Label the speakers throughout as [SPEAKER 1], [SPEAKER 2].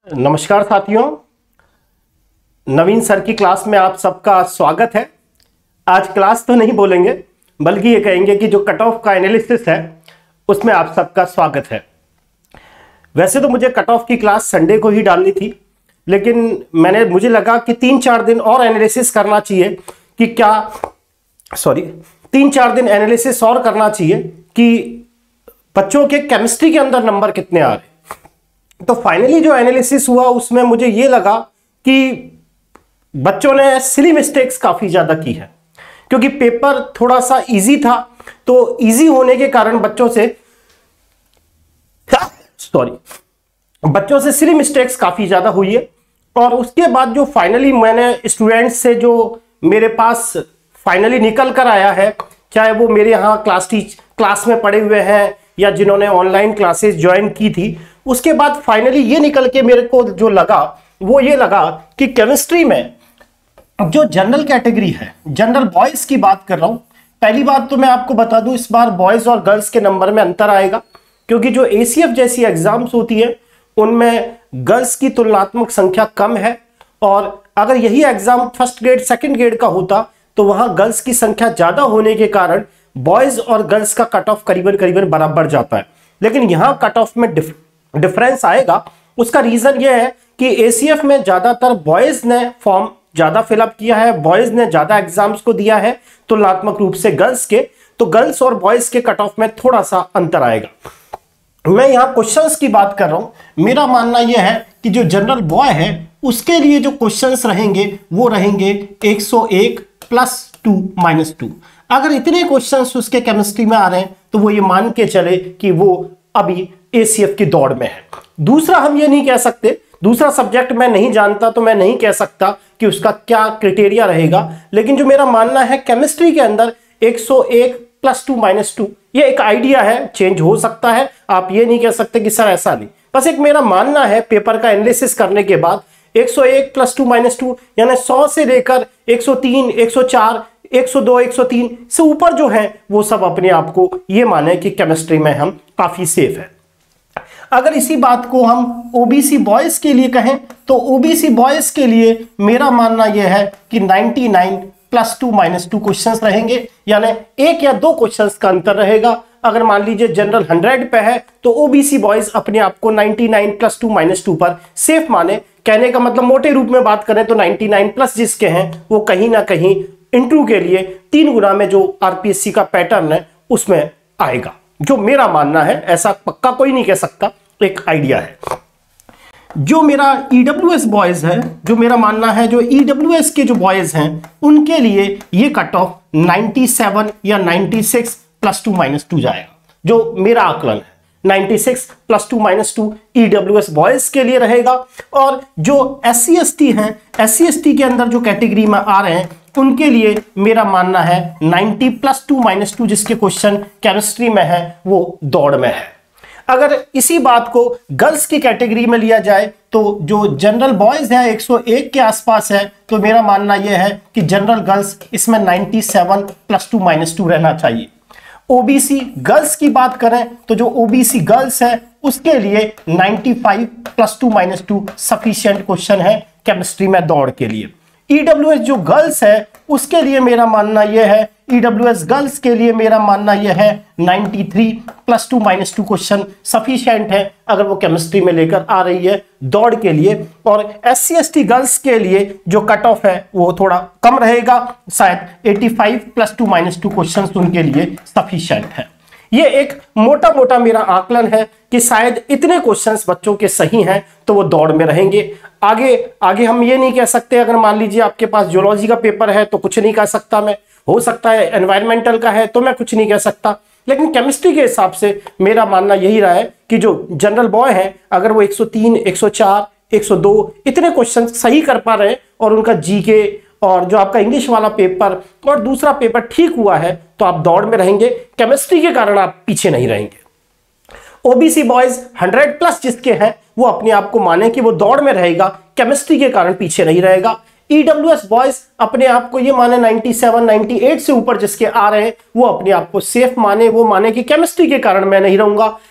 [SPEAKER 1] नमस्कार साथियों, नवीन सर की क्लास में आप सबका स्वागत है। आज क्लास तो नहीं बोलेंगे बल्कि ये कहेंगे कि जो कट ऑफ का एनालिसिस है उसमें आप सबका स्वागत है। वैसे तो मुझे कट ऑफ की क्लास संडे को ही डालनी थी, लेकिन मुझे लगा कि 3-4 दिन और एनालिसिस करना चाहिए कि 3-4 दिन एनालिसिस और करना चाहिए कि बच्चों के केमिस्ट्री के अंदर नंबर कितने आ रहे। तो फाइनली जो एनालिसिस हुआ उसमें मुझे ये लगा कि बच्चों ने सिली मिस्टेक्स काफी ज्यादा की है, क्योंकि पेपर थोड़ा सा इजी था। तो इजी होने के कारण बच्चों से सिली मिस्टेक्स काफी ज्यादा हुई है। और उसके बाद जो फाइनली मैंने स्टूडेंट्स से जो मेरे पास फाइनली निकल कर आया है, चाहे वो मेरे यहाँ क्लास में पढ़े हुए हैं या जिन्होंने ऑनलाइन क्लासेस ज्वाइन की थी, उसके बाद फाइनली ये निकल के मेरे को जो लगा वो ये लगा कि केमिस्ट्री में जो जनरल कैटेगरी है, जनरल बॉयज की बात कर रहा हूं। पहली बात तो मैं आपको बता दूं, इस बार बॉयज और गर्ल्स के नंबर में अंतर आएगा, क्योंकि जो एसीएफ जैसी एग्जाम्स होती है उनमें गर्ल्स की तुलनात्मक संख्या कम है, और अगर यही exam first grade second grade का होता तो वहां गर्ल्स की संख्या ज्यादा होने के कारण बॉयज और गर्ल्स का कट ऑफ करीबन बराबर जाता है। लेकिन यहां कट ऑफ में डिफरेंस आएगा। उसका रीजन यह है कि एसीएफ में ज्यादातर बॉयज ने फॉर्म ज्यादा फिलअप किया है, बॉयज ने ज्यादा एग्जाम्स को दिया है तुलनात्मक रूप से गर्ल्स के, तो गर्ल्स और बॉयज के कट ऑफ में थोड़ा सा अंतर आएगा। मैं यहां क्वेश्चंस की बात कर रहा हूं। मेरा मानना यह है कि जो जनरल बॉय है उसके लिए जो क्वेश्चंस रहेंगे वो रहेंगे 101 + 2 - 2। अगर इतने क्वेश्चंस उसके केमिस्ट्री में आ रहे हैं तो वो ये मान के चले कि वो अभी एसीएफ की दौड़ में है। दूसरा, हम ये नहीं कह सकते, दूसरा सब्जेक्ट मैं नहीं जानता तो मैं नहीं कह सकता कि उसका क्या क्राइटेरिया रहेगा, लेकिन जो मेरा मानना है केमिस्ट्री के अंदर 101 + 2 - 2 ये एक आइडिया है, चेंज हो सकता है। आप ये नहीं कह सकते कि सर ऐसा नहीं, बस एक मेरा मानना है पेपर का एनालिसिस करने के बाद 101 + 2 - 2 यानी 100 से लेकर 103, 104, 102, 103 से ऊपर जो है वो सब अपने आप को ये माने कि केमिस्ट्री में हम काफी सेफ है। अगर इसी बात को हम ओबीसी बॉयज के लिए कहें तो ओबीसी बॉयज के लिए मेरा मानना यह है कि 99 + 2 - 2 क्वेश्चंस रहेंगे, यानी 1 या 2 क्वेश्चंस का अंतर रहेगा। अगर मान लीजिए जनरल 100 पे है तो ओबीसी बॉयज अपने आप को 99 + 2 - 2 पर सेफ माने। कहने का मतलब मोटे रूप में बात करें तो 99+ जिसके हैं वो कहीं ना कहीं इंटरव्यू के लिए 3 गुना में जो आरपीएससी का पैटर्न है उसमें आएगा, जो मेरा मानना है। ऐसा पक्का कोई नहीं कह सकता, एक आइडिया है। जो मेरा ईडब्ल्यूएस बॉयज है, जो मेरा मानना है जो ईडब्ल्यूएस के जो बॉयज हैं उनके लिए ये कट ऑफ 97 या 96 + 2 - 2 जाएगा, जो मेरा आकलन है। 96 + 2 - 2 ईडब्ल्यूएस बॉयज के लिए रहेगा। और जो SC ST हैं, SC ST के अंदर जो कैटेगरी में आ रहे हैं उनके लिए मेरा मानना है 90 + 2 - 2 जिसके क्वेश्चन केमिस्ट्री में है वो दौड़ में है। अगर इसी बात को गर्ल्स की कैटेगरी में लिया जाए तो जो जनरल बॉयज है 101 के आसपास है, तो मेरा मानना यह है कि जनरल गर्ल्स इसमें 97 + 2 - 2 रहना चाहिए। ओबीसी गर्ल्स की बात करें तो जो ओबीसी गर्ल्स है उसके लिए 95 + 2 - 2 सफिशिएंट क्वेश्चन है केमिस्ट्री में दौड़ के लिए। ईडब्ल्यूएस जो गर्ल्स है उसके लिए मेरा मानना यह है, ईडब्ल्यूएस गर्ल्स के लिए मेरा मानना यह है 93 + 2 - 2 क्वेश्चन सफिशिएंट है अगर वो केमिस्ट्री में लेकर आ रही है दौड़ के लिए। और SC ST गर्ल्स के लिए जो कट ऑफ है वो थोड़ा कम रहेगा, शायद 85 + 2 - 2 क्वेश्चन उनके लिए सफिशिएंट है। ये एक मोटा मेरा आकलन है कि शायद इतने क्वेश्चंस बच्चों के सही हैं तो वो दौड़ में रहेंगे। आगे हम ये नहीं कह सकते, अगर मान लीजिए आपके पास ज्योलॉजी का पेपर है तो कुछ नहीं कह सकता मैं, हो सकता है एनवायरमेंटल का है तो मैं कुछ नहीं कह सकता, लेकिन केमिस्ट्री के हिसाब से मेरा मानना यही रहा है कि जो जनरल बॉय है अगर वो 103, 104, 102 इतने क्वेश्चन सही कर पा रहे हैं और उनका जीके और जो आपका इंग्लिश वाला पेपर और दूसरा पेपर ठीक हुआ है तो आप दौड़ में रहेंगे, केमिस्ट्री के कारण आप पीछे नहीं रहेंगे। ओबीसी बॉयज 100+ जिसके हैं वो अपने आप को माने कि वो दौड़ में रहेगा, केमिस्ट्री के कारण पीछे नहीं रहेगा। ईडब्ल्यूएस बॉयज अपने आप को ये माने 97, 98 से ऊपर जिसके आ रहे हैं वो अपने आप को सेफ माने, वो माने कि केमिस्ट्री के कारण मैं नहीं रहूंगा।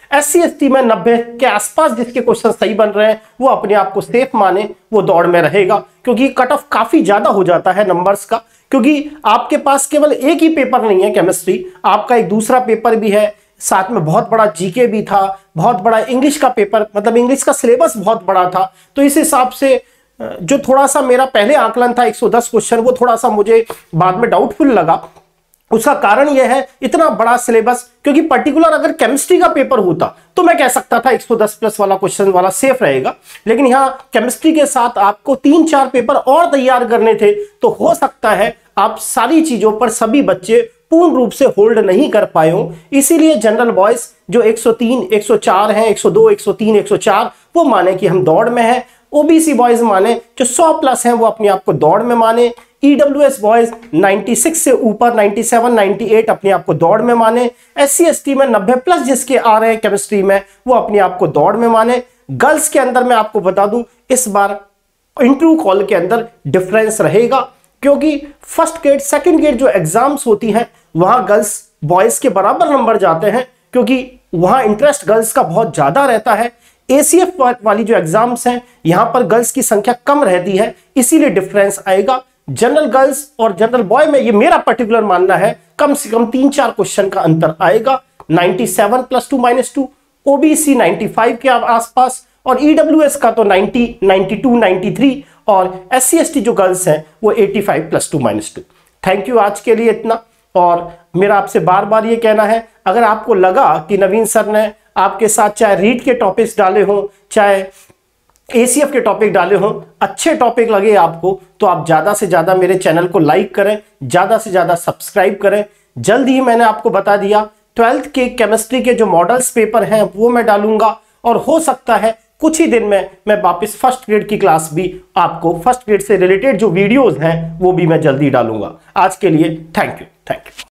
[SPEAKER 1] SC ST में 90 के आसपास जिसके क्वेश्चन सही बन रहे हैं वो अपने आप को सेफ माने, वो दौड़ में रहेगा, क्योंकि कट ऑफ काफी ज्यादा हो जाता है नंबर्स का, क्योंकि आपके पास केवल एक ही पेपर नहीं है केमिस्ट्री, आपका एक दूसरा पेपर भी है, साथ में बहुत बड़ा जीके भी था, बहुत बड़ा इंग्लिश का पेपर, मतलब इंग्लिश का सिलेबस बहुत बड़ा था। तो इस हिसाब से जो थोड़ा सा मेरा पहले आकलन था 110 क्वेश्चन, वो थोड़ा सा मुझे बाद में डाउटफुल लगा। उसका कारण यह है इतना बड़ा सिलेबस, क्योंकि पर्टिकुलर अगर केमिस्ट्री का पेपर होता तो मैं कह सकता था 110 प्लस वाला क्वेश्चन वाला सेफ रहेगा, लेकिन यहाँ केमिस्ट्री के साथ आपको 3-4 पेपर और तैयार करने थे, तो हो सकता है आप सारी चीजों पर सभी बच्चे पूर्ण रूप से होल्ड नहीं कर पाए हो। इसीलिए जनरल बॉयज जो 103, 104 हैं, 102, 103, 104 वो माने कि हम दौड़ में हैं। ओबीसी बॉयज माने जो 100 प्लस हैं वो अपने आप को दौड़ में माने। ईडब्ल्यूएस बॉयज 96 से ऊपर 97, 98 अपने आप को दौड़ में माने। SC ST में 90 प्लस जिसके आ रहे हैं केमिस्ट्री में वो अपने आप को दौड़ में माने। गर्ल्स के अंदर मैं आपको बता दूं इस बार इंटरव्यू कॉल के अंदर डिफरेंस रहेगा, क्योंकि फर्स्ट गेट सेकंड गेट जो एग्जाम्स होती हैं वहां गर्ल्स बॉयज के बराबर नंबर जाते हैं, क्योंकि वहां इंटरेस्ट गर्ल्स का बहुत ज्यादा रहता है। ACF वाली जो एग्जाम्स हैं यहां पर गर्ल्स की संख्या कम रहती है, इसीलिए डिफरेंस आएगा। जनरल गर्ल्स और जनरल बॉय में ये मेरा पर्टिकुलर मानना है कम से कम 3-4 क्वेश्चन का अंतर आएगा। 97 + 2 - 2, OBC 95 के आसपास, और EWS का तो 90, 92, 93, और SC ST जो गर्ल्स हैं वो 85 + 2 - 2। थैंक यू, आज के लिए इतना। और मेरा आपसे बार बार ये कहना है, अगर आपको लगा कि नवीन सर ने आपके साथ चाहे रीड के टॉपिक्स डाले हों, चाहे ACF के टॉपिक डाले हों, अच्छे टॉपिक लगे आपको, तो आप ज्यादा से ज्यादा मेरे चैनल को लाइक करें, ज्यादा से ज्यादा सब्सक्राइब करें। जल्द ही मैंने आपको बता दिया 12th के केमिस्ट्री के जो मॉडल्स पेपर हैं वो मैं डालूंगा, और हो सकता है कुछ ही दिन में मैं वापस फर्स्ट ग्रेड की क्लास भी आपको, फर्स्ट ग्रेड से रिलेटेड जो वीडियोस हैं वो भी मैं जल्दी डालूंगा। आज के लिए थैंक यू।